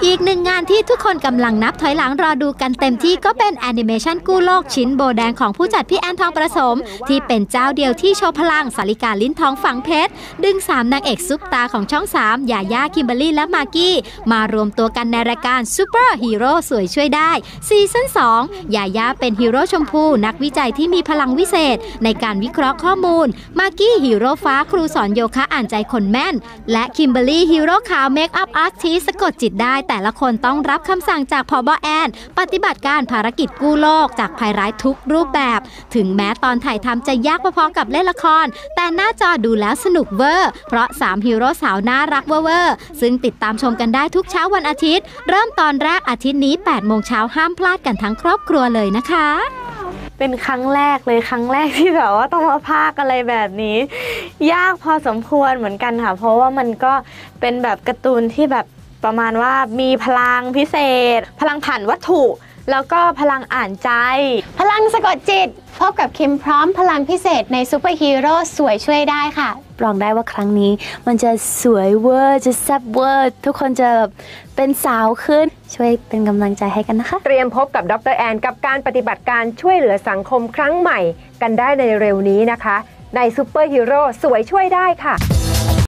อีกหนึ่งงานที่ทุกคนกำลังนับถอยหลังรอดูกันเต็มที่ก็เป็นแอนิเมชันกู้โลกชิ้นโบแดงของผู้จัดพี่แอนทองประสมที่เป็นเจ้าเดียวที่โชว์พลังสาริกาลิ้นทองฝังเพชรดึง3นางเอกซุปตาของช่อง3ยาย่าคิมเบอรรี่และมากกี้มารวมตัวกันในรายการซูเปอร์ฮีโร่สวยช่วยได้ซีซั่น2ยาย่าเป็นฮีโร่ชมพูนักวิจัยที่มีพลังวิเศษในการวิเคราะห์ข้อมูลมากกี้ฮีโร่ฟ้าครูสอนโยคะอ่านใจคนแม่นและคิมเบอรรี่ฮีโร่ขาวเมคอัพอาร์ติสต์สะกดจิตได้แต่ละคนต้องรับคำสั่งจากผบ.แอนปฏิบัติการภารกิจกู้โลกจากภัยร้ายทุกรูปแบบถึงแม้ตอนถ่ายทำจะยากพอๆกับเล่นละครแต่หน้าจอดูแล้วสนุกเวอร์เพราะ3ฮีโร่สาวน่ารักเวอร์ซึ่งติดตามชมกันได้ทุกเช้าวันอาทิตย์เริ่มตอนแรกอาทิตย์นี้ 8 โมงเช้าห้ามพลาดกันทั้งครอบครัวเลยนะคะเป็นครั้งแรกเลยครั้งแรกที่แบบว่าต้องมาพากย์อะไรแบบนี้ยากพอสมควรเหมือนกันค่ะเพราะว่ามันก็เป็นแบบการ์ตูนที่แบบประมาณว่ามีพลังพิเศษพลังผ่านวัตถุแล้วก็พลังอ่านใจพลังสะกดจิตพบกับคิมพร้อมพลังพิเศษในซูเปอร์ฮีโร่สวยช่วยได้ค่ะรองได้ว่าครั้งนี้มันจะสวยเวอร์จะแซ่บเวอร์ทุกคนจะเป็นสาวขึ้นช่วยเป็นกำลังใจให้กันนะคะเตรียมพบกับดร.แอนกับการปฏิบัติการช่วยเหลือสังคมครั้งใหม่กันได้ในเร็วนี้นะคะในซูเปอร์ฮีโร่สวยช่วยได้ค่ะ